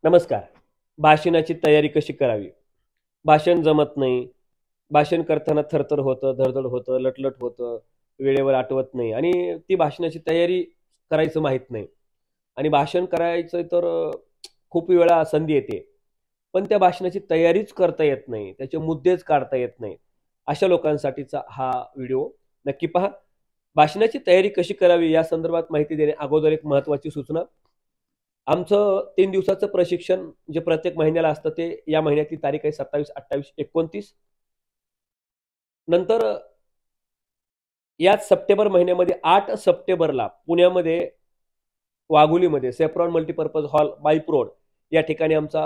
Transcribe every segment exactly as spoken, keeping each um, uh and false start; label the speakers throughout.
Speaker 1: नमस्कार. भाषणाची तयारी कशी करावी? भाषण जमत नाही. भाषण करताना थरथर होतं, धडधड होतं, लटलट होतं, वेळेवर आठवत नाही आणि ती भाषणाची तयारी करायचं माहीत नाही. आणि भाषण करायचं तर अ, खूप वेळा संधी येते. पण त्या भाषणाची तयारीच करता येत नाही. त्याचे मुद्देच काढता येत नाहीत. अशा लोकांसाठीचा हा व्हिडिओ नक्की पहा. भाषणाची तयारी कशी करावी या संदर्भात माहिती देण्या अगोदर एक महत्त्वाची सूचना. आमचं तीन दिवसाचं प्रशिक्षण जे प्रत्येक महिन्याला असतं ते या महिन्यातली तारीख आहे सत्तावीस, अठ्ठावीस, एकोणतीस. नंतर याच सप्टेंबर महिन्यामध्ये आठ सप्टेंबरला पुण्यामध्ये वाघोलीमध्ये saffron multipurpose hall bypass road या ठिकाणी आमचा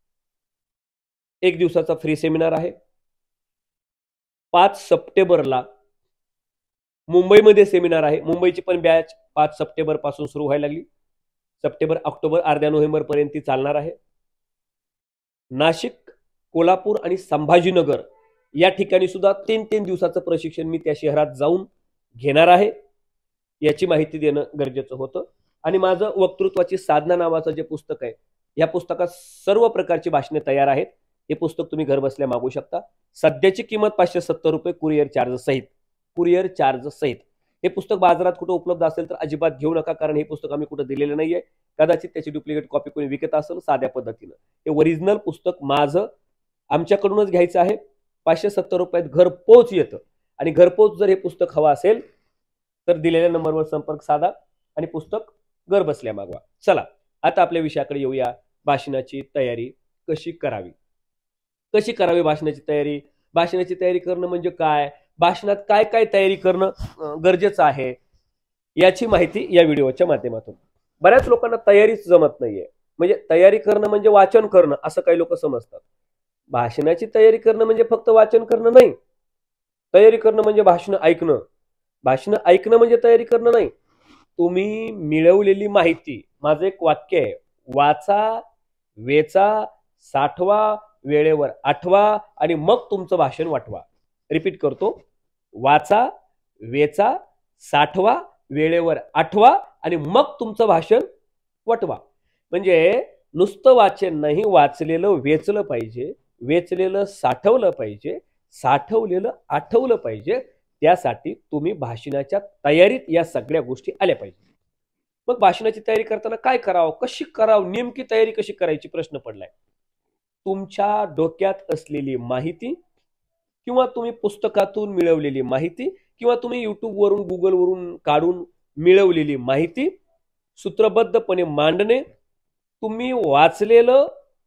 Speaker 1: एक दिवसाचा फ्री सेमिनार आहे. पाच सप्टेंबरला मुंबईमध्ये सेमिनार आहे. मुंबईची पण बॅच पाच सप्टेंबर पासून सुरू व्हायला लागली. सप्टेंबर ऑक्टोबर अर्ध्या नोव्हेंबर पर्यंत ती चालणार आहे. नाशिक, कोल्हापूर आणि संभाजीनगर या ठिकाणी सुद्धा तीन तीन दिवसाचं प्रशिक्षण मी त्या शहरात जाऊन घेणार आहे. याची माहिती देणं गरजेचं होतं. आणि माझं वक्तृत्वाची साधना नावाचं जे पुस्तक आहे, या पुस्तकात सर्व प्रकारची भाषणे तयार आहेत. हे पुस्तक तुम्ही घर बसल्या मागू शकता. सध्याची किंमत पाचशे सत्तर रुपये कुरिअर चार्ज सहित कुरिअर चार्ज सहित हे पुस्तक बाजारात कुठे उपलब्ध असेल तर अजिबात घेऊ नका, कारण हे पुस्तक आम्ही कुठे दिलेलं नाहीये. कदाचित त्याची डुप्लिकेट कॉपी कोणी विकत असेल साध्या पद्धतीनं. हे ओरिजिनल पुस्तक माझं आमच्याकडूनच घ्यायचं आहे. पाचशे सत्तर रुपयात घरपोच येतं. आणि घरपोच जर हे पुस्तक हवं असेल तर दिलेल्या नंबरवर संपर्क साधा आणि पुस्तक घर बसल्या मागवा. चला आता आपल्या विषयाकडे येऊया. भाषणाची तयारी कशी करावी? कशी करावी भाषणाची तयारी? भाषणाची तयारी करणं म्हणजे काय? भाषणात काय काय तयारी करणं गरजेचं आहे याची माहिती या व्हिडिओच्या माध्यमातून. बऱ्याच लोकांना तयारीच जमत नाहीये. म्हणजे तयारी करणं म्हणजे वाचन करणं असं काही लोक समजतात. भाषणाची तयारी करणं म्हणजे फक्त वाचन करणं नाही. तयारी करणं म्हणजे भाषण ऐकणं. भाषण ऐकणं म्हणजे तयारी करणं नाही. तुम्ही मिळवलेली माहिती, माझं एक वाक्य आहे, वाचा, वेचा, साठवा, वेळेवर आठवा आणि मग तुमचं भाषण वाटवा. रिपीट करतो. वाचा, वेचा, साठवा, वेळेवर आठवा आणि मग तुमचं भाषण वटवा. म्हणजे नुसतं वाचन नाही, वाचलेलं वेचलं पाहिजे, वेचलेलं साठवलं पाहिजे, साठवलेलं आठवलं पाहिजे. त्यासाठी तुम्ही भाषणाच्या तयारीत या सगळ्या गोष्टी आल्या पाहिजे. मग भाषणाची तयारी करताना काय करावं, कशी करावं, नेमकी तयारी कशी करायची प्रश्न पडलाय. तुमच्या डोक्यात असलेली माहिती किंवा तुम्ही पुस्तकातून मिळवलेली माहिती किंवा तुम्ही युट्यूब वरून गुगल वरून काढून मिळवलेली माहिती सूत्रबद्धपणे मांडणे. तुम्ही वाचलेलं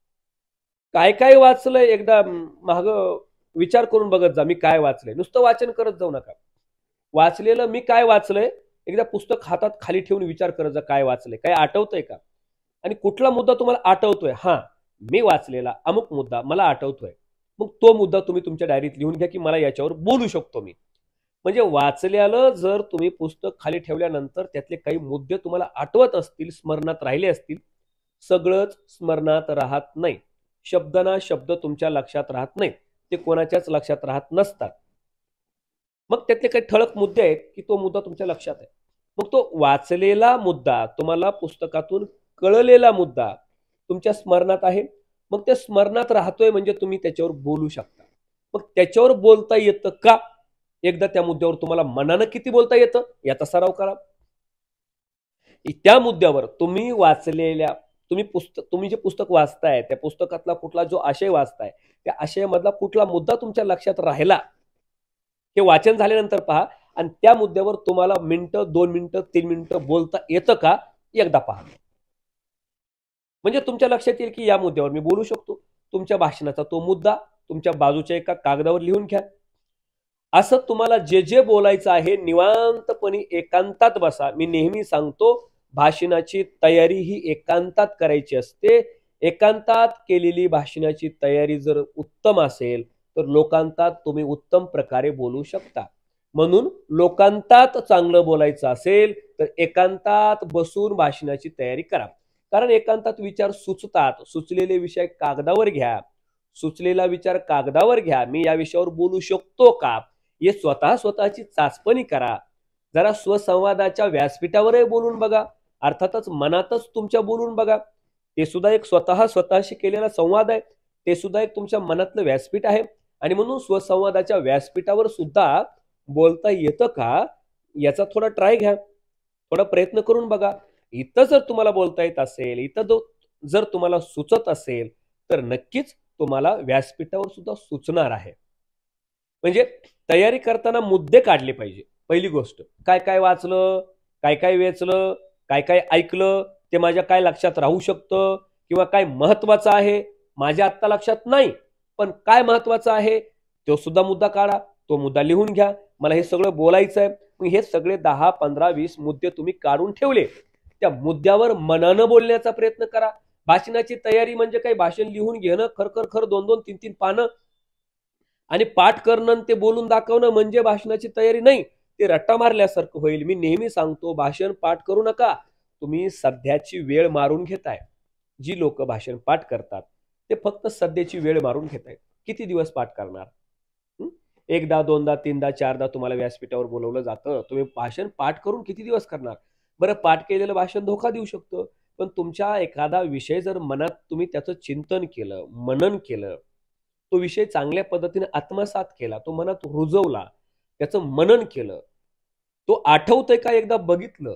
Speaker 1: काय काय वाचलंय एकदा माग विचार करून बघत जा. मी काय वाचलंय, नुसतं वाचन करत जाऊ नका. वाचलेलं मी काय वाचलंय एकदा पुस्तक हातात खाली ठेवून विचार करत जा. काय वाचलंय, काय आठवतंय का? आणि कुठला मुद्दा तुम्हाला आठवतोय, हा मी वाचलेला अमुक मुद्दा मला आठवतोय, मग तो मुद्दा तुम्ही तुमच्या डायरीत लिहून घ्या की मला याच्यावर बोलू शकतो मी. म्हणजे वाचलेलं जर तुम्ही पुस्तक खाली ठेवल्यानंतर त्यातले काही मुद्दे तुम्हाला आठवत असतील, स्मरणात राहिले असतील. सगळंच स्मरणात राहत नाही. शब्द ना शब्द तुमच्या लक्षात राहत नाही, ते कोणाच्याच लक्षात राहत नसतात. मग त्यातले काही ठळक मुद्दे आहेत की तो मुद्दा तुमच्या लक्षात आहे. मग तो वाचलेला मुद्दा, तुम्हाला पुस्तकातून कळलेला मुद्दा तुमच्या स्मरणात आहे. मग ते स्मरणात राहतोय म्हणजे तुम्ही त्याच्यावर बोलू शकता. मग त्याच्यावर बोलता येतं का? एकदा त्या मुद्द्यावर तुम्हाला मनानं किती बोलता येतं याचा सराव करा. त्या मुद्द्यावर तुम्ही वाचलेल्या तुम्ही पुस्तक तुम्ही जे पुस्तक वाचताय त्या पुस्तकातला कुठला जो आशय वाचताय त्या आशयामधला कुठला मुद्दा तुमच्या लक्षात राहिला हे वाचन झाल्यानंतर पहा. आणि त्या मुद्द्यावर तुम्हाला मिनिटं, दोन मिनिटं, तीन मिनिटं बोलता येतं का एकदा पहा. म्हणजे तुमच्या लक्षात येईल की या मुद्द्यावर मी बोलू शकतो. तुमच्या भाषणाचा तो मुद्दा तुमच्या बाजूच्या एका कागदावर लिहून घ्या. असं तुम्हाला जे जे बोलायचं आहे निवांतपणे एकांतात बसा. मी नेहमी सांगतो भाषणाची तयारी ही एकांतात करायची असते. एकांतात केलेली भाषणाची तयारी जर उत्तम असेल तर लोकांतात तुम्ही उत्तम प्रकारे बोलू शकता. म्हणून लोकांतात चांगलं बोलायचं असेल तर एकांतात बसून भाषणाची तयारी करा. कारण एकांतात विचार सुचतात. सुचलेले विषय कागदावर घ्या. सुचलेला विचार कागदावर घ्या. मी या विषयावर बोलू शकतो का हे स्वतः स्वतःची चाचपणी करा. जरा स्वसंवादाच्या व्यासपीठावरही बोलून बघा. अर्थातच मनातच तुमच्या बोलून बघा. ते सुद्धा एक स्वतः स्वतःशी केलेला संवाद आहे, ते सुद्धा एक तुमच्या मनातलं व्यासपीठ आहे. आणि म्हणून स्वसंवादाच्या व्यासपीठावर सुद्धा बोलता येतं का याचा थोडा ट्राय घ्या, थोडा प्रयत्न करून बघा. इथं जर तुम्हाला बोलता येत असेल, इथं जर तुम्हाला सुचत असेल, तर नक्कीच तुम्हाला व्यासपीठावर सुद्धा सुचणार आहे. म्हणजे तयारी करताना मुद्दे काढले पाहिजे. पहिली गोष्ट, काय काय वाचलं, काय काय वेचलं, काय काय ऐकलं, ते माझ्या काय लक्षात राहू शकतं, किंवा काय महत्वाचं आहे माझ्या आत्ता लक्षात नाही, पण काय महत्वाचं आहे तो सुद्धा मुद्दा काढा, तो मुद्दा लिहून घ्या. मला हे सगळं बोलायचं आहे. मग हे सगळे दहा पंधरा वीस मुद्दे तुम्ही काढून ठेवले, त्या मुद्द्यावर मनानं बोलण्याचा प्रयत्न करा. भाषणाची तयारी म्हणजे काही भाषण लिहून घेणं, खरखर खर दोन दोन तीन तीन पानं आणि पाठ करणं, ते बोलून दाखवणं म्हणजे भाषणाची तयारी नाही. ते रट्टा मारल्यासारखं होईल. मी नेहमी सांगतो, भाषण पाठ करू नका, तुम्ही सध्याची वेळ मारून घेताय. जी लोक भाषण पाठ करतात ते फक्त सध्याची वेळ मारून घेत आहेत. किती दिवस पाठ करणार? एकदा दोनदा तीनदा चारदा तुम्हाला व्यासपीठावर बोलवलं जातं, तुम्ही भाषण पाठ करून किती दिवस करणार? बरं, पाठ केलेलं भाषण धोका देऊ शकतं, पण तुमच्या एखादा विषय जर मनात तुम्ही त्याचं चिंतन केलं, मनन केलं, तो विषय चांगल्या पद्धतीने आत्मसात केला, तो मनात रुजवला, त्याचं मनन केलं, तो आठवतोय का एकदा बघितलं,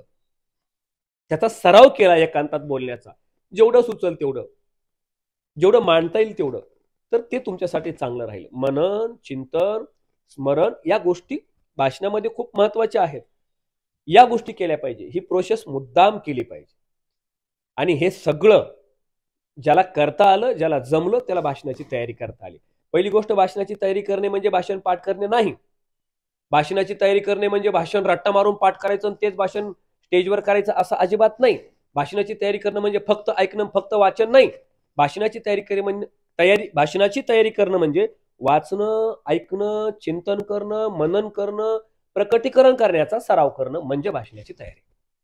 Speaker 1: त्याचा सराव केला एकांतात बोलण्याचा, जेवढं सुचल तेवढं, जेवढं मांडता येईल तेवढं, तर ते तुमच्यासाठी चांगलं राहील. मनन, चिंतन, स्मरण या गोष्टी भाषणामध्ये खूप महत्वाच्या आहेत. या गोष्टी केल्या पाहिजे. ही प्रोसेस मुद्दाम केली पाहिजे. आणि हे सगळं ज्याला करता आलं, ज्याला जमलं, त्याला भाषणाची तयारी करता आली. पहिली गोष्ट, भाषणाची तयारी करणे म्हणजे भाषण पाठ करणे नाही. भाषणाची तयारी करणे म्हणजे भाषण रट्टा मारून पाठ करायचं आणि तेच भाषण स्टेजवर करायचं असं अजिबात नाही. भाषणाची तयारी करणं म्हणजे फक्त ऐकणं, फक्त वाचन नाही. भाषणाची तयारी करे म्हणजे तयारी भाषणाची तयारी करणं म्हणजे वाचणं, ऐकणं, चिंतन करणं, मनन करणं, प्रकटीकरण करण्याचा सराव करणं म्हणजे भाषणाची तयारी.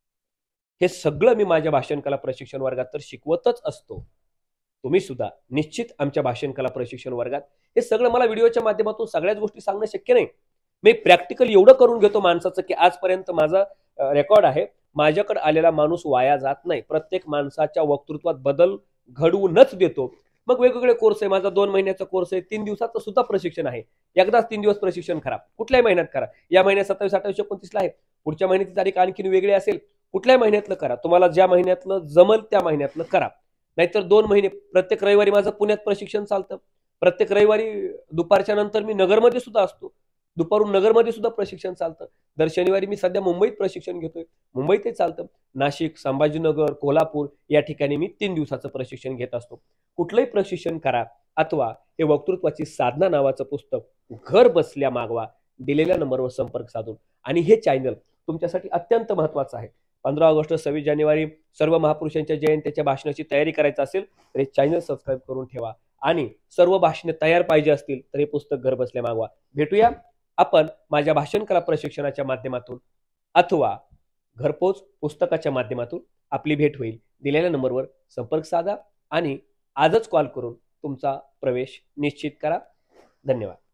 Speaker 1: हे सगळं मी माझ्या भाषण कला प्रशिक्षण वर्गात तर शिकवतच असतो. तुम्ही सुद्धा निश्चित आमच्या भाषण कला प्रशिक्षण वर्गात हे सगळं, मला व्हिडिओच्या माध्यमातून सगळ्याच गोष्टी सांगणं शक्य नाही. मी प्रॅक्टिकल एवढं करून घेतो माणसाचं की आजपर्यंत माझा रेकॉर्ड आहे, माझ्याकडे आलेला माणूस वाया जात नाही. प्रत्येक माणसाच्या वक्तृत्वात बदल घडवूनच देतो. मग वेगवेगळे कोर्स आहे, माझा दोन महिन्याचा कोर्स आहे, तीन दिवसाचं सुद्धा प्रशिक्षण आहे. एकदाच तीन दिवस प्रशिक्षण करा, कुठल्याही महिन्यात करा. या महिन्यात सत्तावीस अठ्ठावीस एकोणतीसला आहे, पुढच्या महिन्याची तारीख आणखीन वेगळी असेल, कुठल्याही महिन्यातलं करा. तुम्हाला ज्या महिन्यातलं जमल त्या महिन्यातलं करा. नाहीतर दोन महिने प्रत्येक रविवारी माझं पुण्यात प्रशिक्षण चालतं. प्रत्येक रविवारी दुपारच्या नंतर मी नगरमध्ये सुद्धा असतो. दुपारून नगरमध्ये सुद्धा प्रशिक्षण चालतं. दर शनिवारी मी सध्या मुंबईत प्रशिक्षण घेतोय, मुंबईतही चालतं. नाशिक, संभाजीनगर, कोल्हापूर या ठिकाणी मी तीन दिवसाचं प्रशिक्षण घेत असतो. कुठलंही प्रशिक्षण करा, अथवा हे वक्तृत्वाची साधना नावाचं पुस्तक घर बसल्या मागवा, दिलेल्या नंबरवर संपर्क साधून. आणि हे चॅनल तुमच्यासाठी अत्यंत महत्वाचं आहे. पंधरा ऑगस्ट, सव्वीस जानेवारी सर्व महापुरुषांच्या जयंतीच्या भाषणाची तयारी करायची असेल तर हे चॅनल सबस्क्राईब करून ठेवा. आणि सर्व भाषणे तयार पाहिजे असतील तर हे पुस्तक घर बसल्या मागवा. भेटूया आपण माझ्या भाषण कला प्रशिक्षणाच्या माध्यमातून अथवा घरपोच पुस्तकाच्या माध्यमातून. आपली भेट होईल. दिलेल्या नंबरवर संपर्क साधा आणि आजच कॉल करून तुमचा प्रवेश निश्चित करा. धन्यवाद.